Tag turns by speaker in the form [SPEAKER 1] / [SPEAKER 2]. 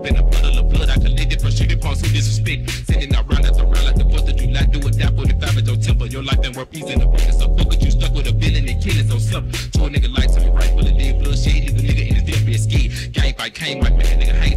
[SPEAKER 1] been a puddle of blood. I collected from shooting parts who disrespect. Sending out round after round like the 4th of July. Do it down 45 at your temple. Your life ain't worth peace in the bucket. So fuck it, you stuck with a villain and killing so simple. To a nigga like to me right, full of dead blood shade. Leave a nigga in his death bed scared. Gang fight came right, man, nigga hang